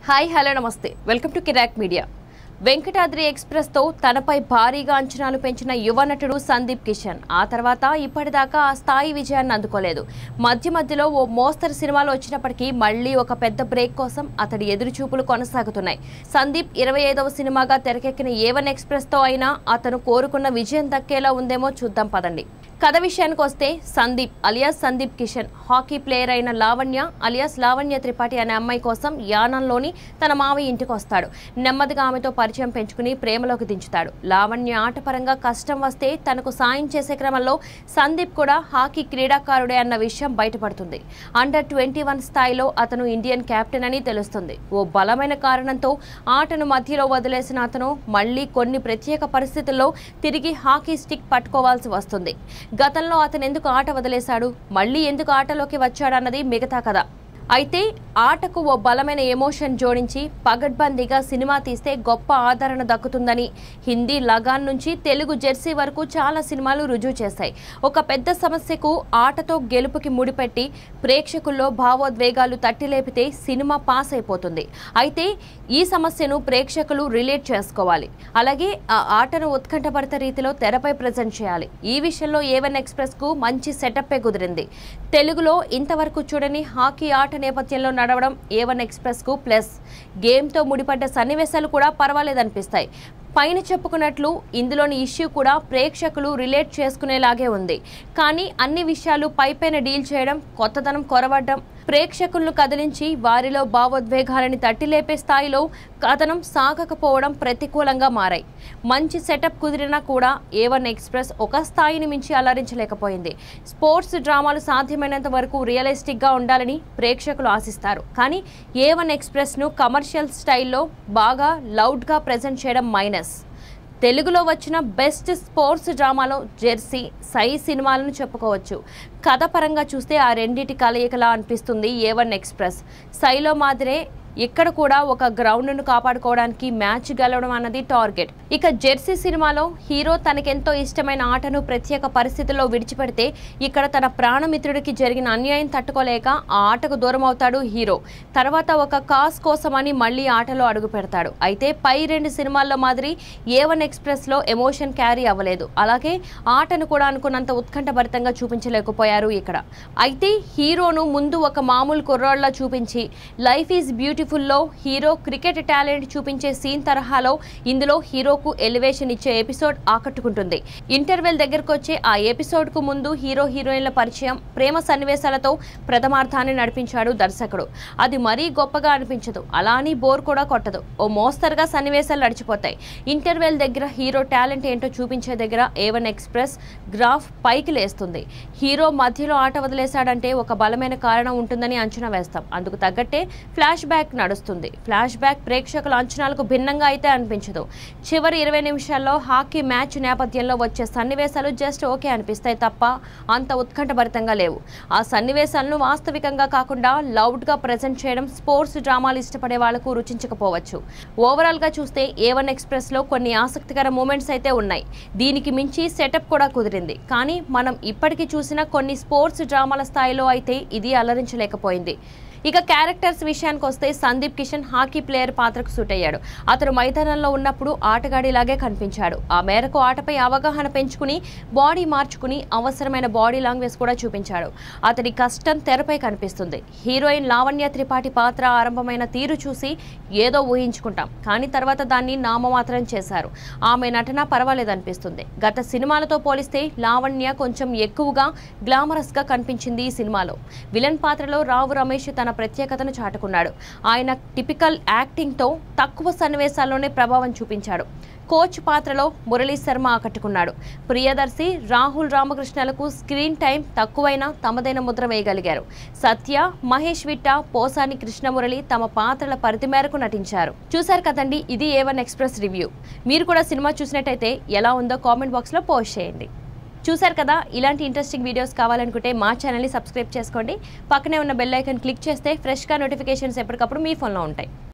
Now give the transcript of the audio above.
Hi hello నమస్తే welcome to Kirak media. Venkatadri express తో తనపై భారీగా అంచనాలు పెంచిన యువ నటుడు సందీప్ కిషన్ ఆ తర్వాత ఇప్పటిదాకా ఆ స్థాయి విజయాన్ని అందుకోలేదు. మధ్యలో ఓ మోస్తరు సినిమాలు వచ్చినప్పటికీ మళ్లీ ఒక పెద్ద బ్రేక్ కోసం అతడి ఎదురుచూపులు కొనసాగుతున్నాయి. సందీప్ 25వ సినిమాగా తెరకెక్కిన A1 ఎక్స్ప్రెస్ తో అయినా అతను కోరుకున్న విజయం దక్కేలా ఉందేమో చూద్దాం పదండి. కథ విషయానికి వస్తే Sandeep alias Sandeep Kishan hockey player అయిన లావణ్య అలియాస్ లావణ్య త్రిపాఠి అనే అమ్మాయి కోసం యానంలోని తన మావయ్య ఇంటికి వస్తాడు. నెమ్మదిగా ఆమెతో పరిచయం పెంచుకుని ప్రేమలోకి దించుతాడు. లావణ్య ఆటపరంగా కష్టం వస్తే తనకు సాయం చేసే క్రమంలో సందీప్ కూడా హాకీ క్రీడాకారుడే అన్న విషయం బయటపడుతుంది. అండర్ 21 స్థాయిలో అతను ఇండియన్ కెప్టెన్ అని తెలుస్తుంది. ఓ బలమైన కారణంతో ఆటను మధ్యలో వదిలేసిన అతను మళ్లీ కొన్ని ప్రత్యేక పరిస్థితుల్లో తిరిగి హాకీ స్టిక్ పట్టుకోవాల్సి వస్తుంది. గతంలో అతను ఎందుకు ఆట వదిలేశాడు, మళ్లీ ఎందుకు ఆటలోకి వచ్చాడన్నది మిగతా కథ. అయితే ఆటకు ఓ బలమైన ఎమోషన్ జోడించి పగడ్బందీగా సినిమా తీస్తే గొప్ప ఆదరణ దక్కుతుందని హిందీ లగాన్ నుంచి తెలుగు జెర్సీ వరకు చాలా సినిమాలు రుజువు చేశాయి. ఒక పెద్ద సమస్యకు ఆటతో గెలుపుకి ముడిపెట్టి ప్రేక్షకుల్లో భావోద్వేగాలు తట్టిలేపితే సినిమా పాస్ అయిపోతుంది. అయితే ఈ సమస్యను ప్రేక్షకులు రిలేట్ చేసుకోవాలి. అలాగే ఆ ఆటను ఉత్కంఠభరిత రీతిలో తెరపై ప్రజెంట్ చేయాలి. ఈ విషయంలో A1 ఎక్స్ప్రెస్ కు మంచి సెటప్పే కుదిరింది. తెలుగులో ఇంతవరకు చూడని హాకీ ఆట నేపథ్యంలో నడవడం A1 ఎక్స్ప్రెస్ కు ప్లస్. గేమ్ తో ముడిపడ్డ సన్నివేశాలు కూడా పర్వాలేదనిపిస్తాయి. పైన చెప్పుకున్నట్లు ఇందులోని ఇష్యూ కూడా ప్రేక్షకులు రిలేట్ చేసుకునేలాగే ఉంది. కానీ అన్ని విషయాలు పైపైన డీల్ చేయడం, కొత్తదనం కొరవడం, ప్రేక్షకులను కదిలించి వారిలో భావోద్వేగాలని తట్టిలేపే స్థాయిలో కథనం సాగకపోవడం ప్రతికూలంగా మారాయి. మంచి సెటప్ కుదిరినా కూడా A1 ఎక్స్ప్రెస్ ఒక స్థాయిని మించి అలరించలేకపోయింది. స్పోర్ట్స్ డ్రామాలు సాధ్యమైనంత వరకు రియలిస్టిక్గా ఉండాలని ప్రేక్షకులు ఆశిస్తారు. కానీ A1 ఎక్స్ప్రెస్ను కమర్షియల్ స్టైల్లో బాగా లౌడ్గా ప్రజెంట్ చేయడం మైనస్. తెలుగులో వచ్చిన బెస్ట్ స్పోర్ట్స్ డ్రామాలో జెర్సీ, సై సినిమాలను చెప్పుకోవచ్చు. కథ పరంగా చూస్తే ఆ రెండిటి కలయికలా అనిపిస్తుంది A1 ఎక్స్ప్రెస్. సైలో మాదిరే ఇక్కడ కూడా ఒక గ్రౌండ్ను కాపాడుకోవడానికి మ్యాచ్ గెలవడం అన్నది టార్గెట్. ఇక జెర్సీ సినిమాలో హీరో తనకెంతో ఇష్టమైన ఆటను ప్రత్యేక పరిస్థితుల్లో విడిచిపెడితే ఇక్కడ తన ప్రాణమిత్రుడికి జరిగిన అన్యాయం తట్టుకోలేక ఆ ఆటకు దూరం అవుతాడు హీరో. తర్వాత ఒక కాస్ కోసమని మళ్లీ ఆటలో అడుగు పెడతాడు. అయితే పై రెండు సినిమాల్లో మాదిరి A1 ఎక్స్ప్రెస్ లో ఎమోషన్ క్యారీ అవ్వలేదు. అలాగే ఆటను కూడా అనుకున్నంత ఉత్కంఠభరితంగా చూపించలేకపోయారు ఇక్కడ. అయితే హీరోను ముందు ఒక మామూలు కుర్రాళ్లా చూపించి లైఫ్ ఈజ్ బ్యూటిఫుల్ లో హీరో క్రికెట్ టాలెంట్ చూపించే సీన్ తరహాలో ఇందులో హీరోకు ఎలివేషన్ ఇచ్చే ఎపిసోడ్ ఆకట్టుకుంటుంది. ఇంటర్వెల్ దగ్గరకు వచ్చే ఆ ఎపిసోడ్ కు ముందు హీరో హీరోయిన్ల పరిచయం, ప్రేమ సన్నివేశాలతో ప్రథమార్థాన్ని నడిపించాడు దర్శకుడు. అది మరీ గొప్పగా అనిపించదు, అలా అని బోర్ కూడా కొట్టదు. ఓ మోస్తరుగా సన్నివేశాలు నడిచిపోతాయి. ఇంటర్వెల్ దగ్గర హీరో టాలెంట్ ఏంటో చూపించే దగ్గర A1 ఎక్స్ప్రెస్ గ్రాఫ్ పైకి లేస్తుంది. హీరో మధ్యలో ఆట వదిలేశాడంటే ఒక బలమైన కారణం ఉంటుందని అంచనా వేస్తాం. అందుకు తగ్గట్టే ఫ్లాష్ బ్యాక్ నడుస్తుంది. ఫ్లాష్ బ్యాక్ ప్రేక్షకుల అంచనాలకు భిన్నంగా అయితే అనిపించదు. చివరి 20 నిమిషాల్లో హాకీ మ్యాచ్ నేపథ్యంలో వచ్చే సన్నివేశాలు జస్ట్ ఓకే అనిపిస్తాయి తప్ప అంత ఉత్కంఠభరితంగా లేవు. ఆ సన్నివేశాలను వాస్తవికంగా కాకుండా లౌడ్ గా ప్రజెంట్ చేయడం స్పోర్ట్స్ డ్రామాలు ఇష్టపడే వాళ్లకు రుచించకపోవచ్చు. ఓవరాల్ గా చూస్తే A1 ఎక్స్ప్రెస్ లో కొన్ని ఆసక్తికర మూమెంట్స్ అయితే ఉన్నాయి. దీనికి మించి సెటప్ కూడా కుదిరింది. కానీ మనం ఇప్పటికీ చూసిన కొన్ని స్పోర్ట్స్ డ్రామాల స్థాయిలో అయితే ఇది అలరించలేకపోయింది. ఇక క్యారెక్టర్స్ విషయానికి వస్తే సందీప్ కిషన్ హాకీ ప్లేయర్ పాత్రకు సూట్ అయ్యాడు. అతను మైదానంలో ఉన్నప్పుడు ఆటగాడిలాగే కనిపించాడు. ఆ మేరకు ఆటపై అవగాహన పెంచుకుని బాడీ మార్చుకుని అవసరమైన బాడీ లాంగ్వేజ్ కూడా చూపించాడు. అతడి కష్టం తెరపై కనిపిస్తుంది. హీరోయిన్ లావణ్య త్రిపాఠి పాత్ర ఆరంభమైన తీరు చూసి ఏదో ఊహించుకుంటాం, కానీ తర్వాత దాన్ని నామమాత్రం చేశారు. ఆమె నటన పర్వాలేదనిపిస్తుంది. గత సినిమాలతో పోలిస్తే లావణ్య కొంచెం ఎక్కువగా గ్లామరస్ గా కనిపించింది ఈ సినిమాలో. విలన్ పాత్రలో రావు రమేష్ తన ప్రత్యేకతను చాటుకున్నాడు. ఆయన టిపికల్ యాక్టింగ్ తో తక్కువ సన్నివేశాల్లోనే ప్రభావం చూపించాడు. కోచ్ పాత్రలో మురళీ శర్మ ఆకట్టుకున్నాడు. ప్రియదర్శి, రాహుల్ రామకృష్ణలకు స్క్రీన్ టైం తక్కువైనా తమదైన ముద్ర వేయగలిగారు. సత్య, మహేష్ విట్ట, పోసాని కృష్ణమురళి తమ పాత్రల పరిధి మేరకు నటించారు. చూశారు కదండి, ఇది A1 ఎక్స్ప్రెస్ రివ్యూ. మీరు కూడా సినిమా చూసినట్టయితే ఎలా ఉందో కామెంట్ బాక్స్ లో పోస్ట్ చేయండి. చూశారు కదా, ఇలాంటి ఇంట్రెస్టింగ్ వీడియోస్ కావాలనుకుంటే మా ఛానల్ని సబ్స్క్రైబ్ చేసుకోండి. పక్కనే ఉన్న బెల్ ఐకాన్ క్లిక్ చేస్తే ఫ్రెష్గా నోటిఫికేషన్స్ ఎప్పటికప్పుడు మీ ఫోన్లో ఉంటాయి.